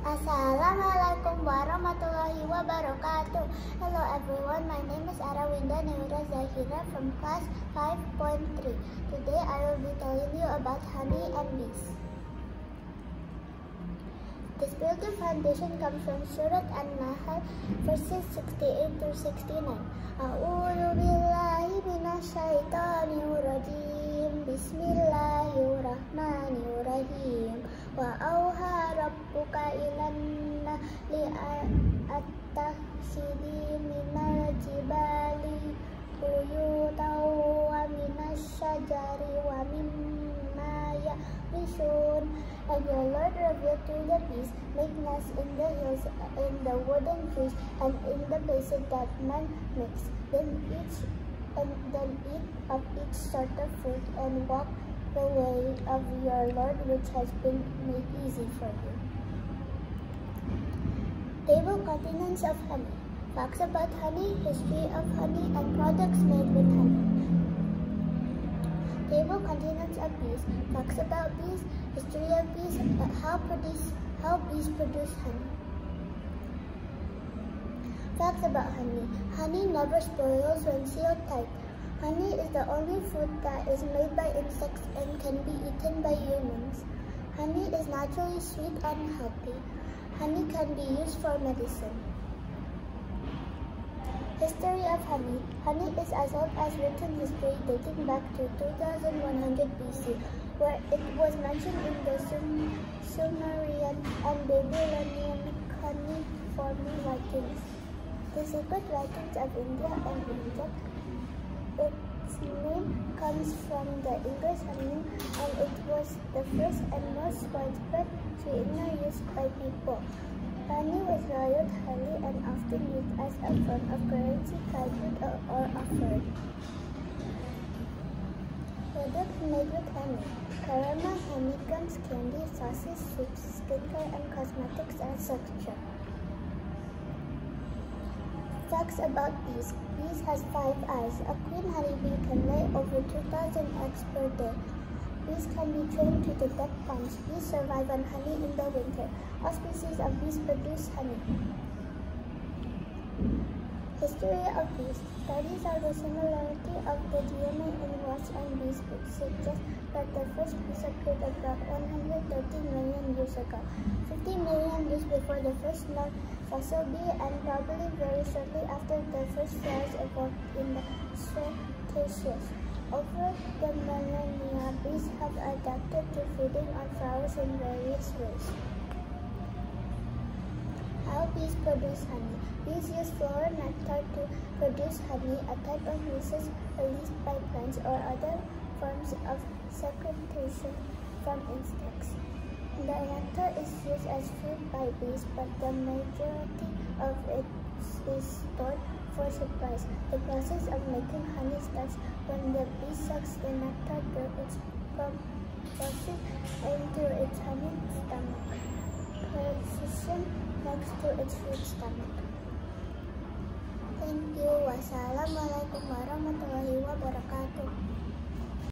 Assalamualaikum warahmatullahi wabarakatuh. Hello everyone, my name is Arawinda Neura Zahira from class 5.3. Today I will be telling you about honey and bees. The spiritual foundation comes from Surat An-Nahl verses 68 to 69. A'udzu billahi minasyaitonir rajim. Bismillahirrahmanirrahim. Wa auha rabbuka ilan nahli attakhidhi minal jibali buyutan wa minasyajari wa mimma ya'rishun. And your Lord revealed to the bees, make nests in the hills, in the wooden trees, and in the places that man makes. Then eat of each sort of fruit, and walk the way of your Lord, which has been made easy for you. Table contents of honey. Facts about honey, history of honey, and products made with honey. Table contents of bees. Facts about bees, history of bees, how bees produce honey. Facts about honey. Honey never spoils when sealed tight. Honey is the only food that is made by insects and can be eaten by humans. Honey is naturally sweet and healthy. Honey can be used for medicine. History of honey. Honey is as old as written history, dating back to 2100 BC, where it was mentioned in the Sumerian and Babylonian cuneiform writings. The sacred writings of India and Egypt. Its name comes from the English honey, and it was the first and most widespread sweetener used by people. Honey was valued highly and often used as a form of currency, traded or offered. Products made with honey. Caramel, honeycombs, candy, sauces, soups, skincare, and cosmetics, etc. Facts about bees. Bees has 5 eyes. A queen honeybee can lay over 2,000 eggs per day. Bees can be trained to detect bugs. Bees survive on honey in the winter. All species of bees produce honey. History of bees. Studies of the similarity of the DNA in wasps and bees suggest that the first bees appeared about 130 million years ago, 50 million years before the first known fossil bee, and probably very shortly after the first flowers evolved in the Cretaceous. Over the millennia, bees have adapted to feeding on flowers in various ways. How bees produce honey. Bees use flower nectar to produce honey, a type of mucus released by plants or other forms of secretion from insects. The nectar is used as food by bees, but the majority of it is stored for supplies. The process of making honey starts when the bee sucks the nectar through its proboscis into its honey stomach, positioned next to its fruit stomach. Thank you. Wassalamualaikum warahmatullahi wabarakatuh.